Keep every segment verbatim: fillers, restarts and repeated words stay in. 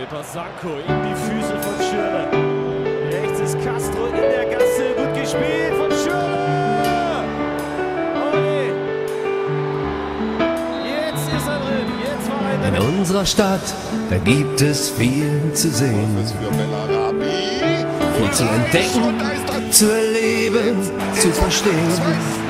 Peter Sanko in die Füße von Schürrle. Rechts ist Castro in der Gasse. Gut gespielt von Schürrle. Oi. Jetzt ist er drin. Jetzt war er drin. In unserer Stadt, da gibt es viel zu sehen. Viel zu entdecken, zu erleben, zu verstehen.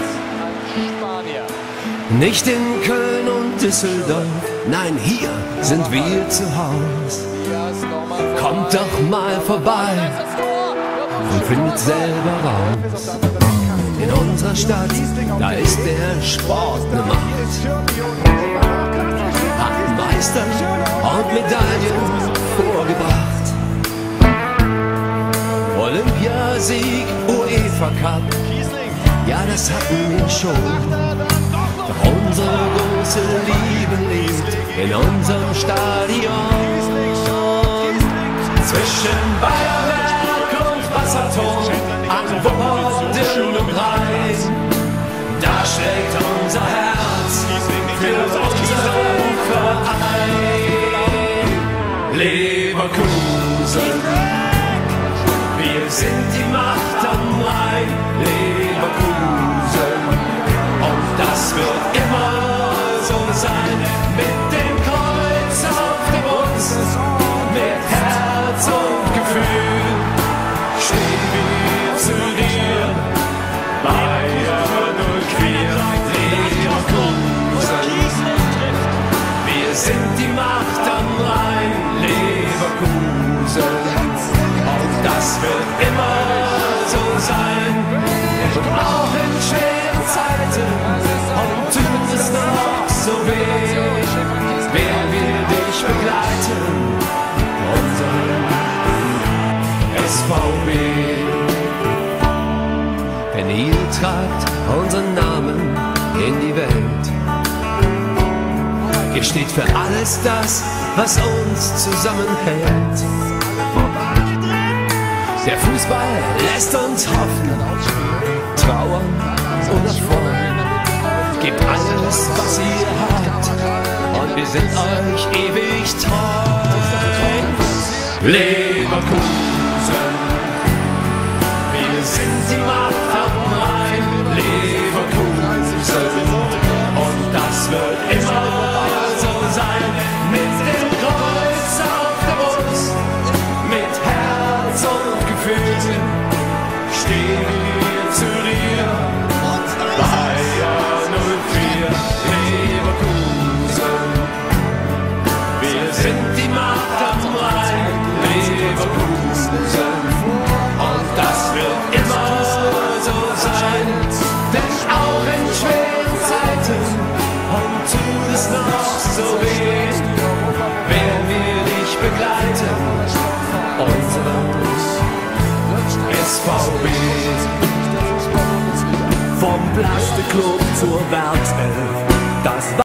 Nicht in Köln und Düsseldorf, nein, hier sind wir zu Haus. Kommt doch mal vorbei und findet selber raus. In unserer Stadt, da ist der Sport eine Macht. Hat Meister und Medaillen vorgebracht. Olympiasieg, UEFA Cup, ja, das hatten wir schon. Doch unsere große Liebe lebt in unserem Stadion. Zwischen Bayerwerk und Wasserturm, an Wuppertal und Rhein, da schlägt unser Herz für unseren Verein. Leverkusen, wir sind die Macht am Rhein. Leverkusen, und das wird immer so sein. Mit dem Kreuz auf der Brust, mit Herz und Gefühl stehen wir zu dir. Bayern null vier, Leverkusen, wir sind die Macht am Rhein. Leverkusen, und das wird immer so sein. Und auch in schweren Zeiten, und tut es noch so weh, wer will dich begleiten? Unseren S V B. Denn ihr tragt unseren Namen in die Welt. Ihr steht für alles das, was uns zusammenhält. Der Fußball lässt uns hoffen, trauern oder freuen. Gebt alles, was ihr habt, und wir sind euch ewig treu. Leverkusen, wir sind die Macht am Rhein. Leverkusen, und das wird immer so sein. Mit dem Kreuz auf der Brust, mit Herz und Gefühl stehen wir zu dir. Bayern null vier, Leverkusen, wir sind die Macht am Rhein. Leverkusen, und das wird immer so sein. Denn auch in schweren Zeiten, und tut es noch so weh, werden wir dich begleiten, unseren S V B. Vom Plastikclub zur Werkself, das